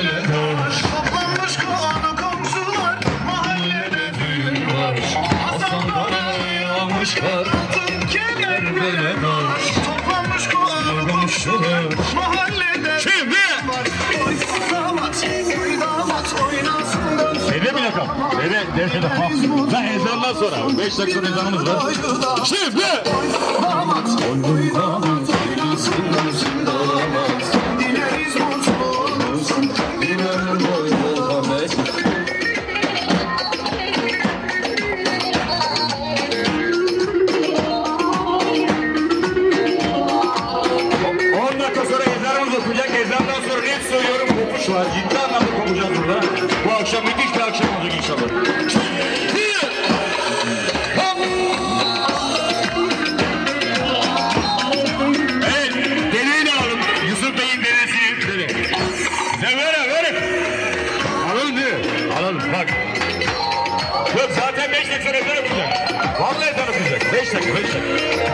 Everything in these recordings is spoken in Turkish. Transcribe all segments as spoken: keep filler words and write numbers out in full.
beladaş. Toplanmış konu komşular, mahallede düğün var. Hasanlara yağmışlar, altın kemer beladaş. Toplanmış konu komşular, mahallede düğün var. Oy damat, oy damat oynasın dönsün. Dede mi lakam? Dede, dede de. Lan ezandan sonra. Beş dakika ezanımız var. Şimdi. Damat, oy damat oynasın dönsün damat. Dileriz mutlu olursun, bir ömür boyu Muhammed. on dakika sonra ezanımız okuyacak. Ezandan sonra net söylüyorum kopuş var. Ciddi anlamda kopacağız burada. Bu akşam müthiş bir akşam olacak inşallah. Evet, dedeyi de alalım. Yusuf Bey'in dedesi. Dede. Ne verin, verin. Alalım değil mi? Alalım, bak. Yok zaten beş dakika ezan okuyacak. Vallahi ezan okuyacak. Beş dakika, beş dakika.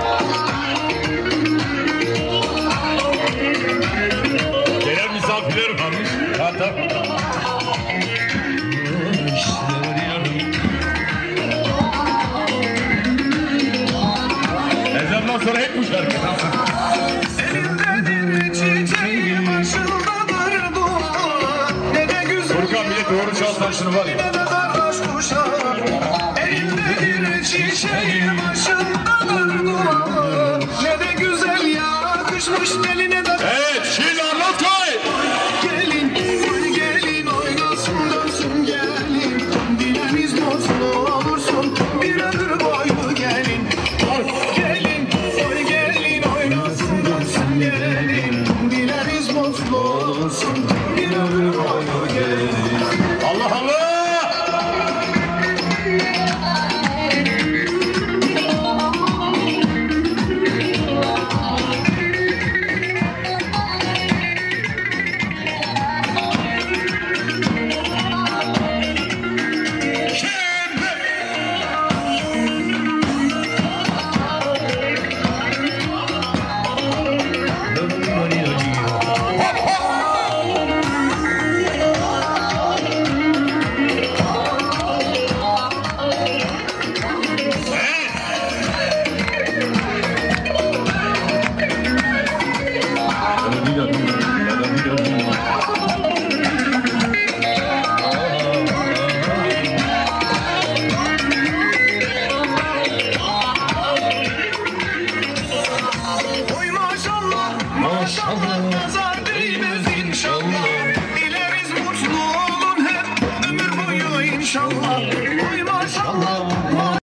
Gelen misafirler varmış. Ha tabii. Ezandan sonra hep bu şarkı. Elimdedir çiçeği, başındadır dua. Ne de güzel. Furkan bile doğru çalsan şunu var ya. Ne de sarhoş kuşağı. Elimdedir çiçeği, başındadır dua. Ne de güzel yakışmış eline de. Evet, şimdi anlat koy. Gelin, oy gelin oynasın dönsün gelin. Dileriz mutlu olursun, bir ömür boyu gelin. Gelin, oy gelin oynasın dönsün gelin. Dileriz mutlu olursun, bir ömür boyu gelin. Allah Allah. Oy maşallah, maşallah, nazar değmez inşallah. Dileriz mutlu olun hep, ömür boyu inşallah. Oy maşallah, maşallah.